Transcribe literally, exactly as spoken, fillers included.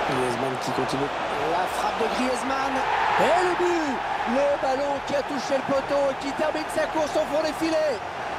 Griezmann qui continue. La frappe de Griezmann. Et le but. Le ballon qui a touché le poteau et qui termine sa course au fond des filets.